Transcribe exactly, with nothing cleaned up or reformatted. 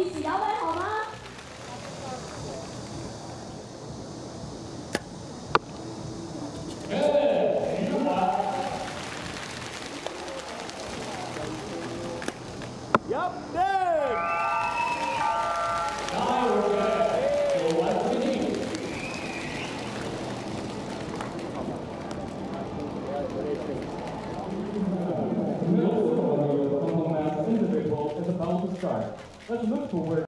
持有位好嗎？ Yep, there! Now we're good. So what do we need? Middle school individual is about to start. Let's look for where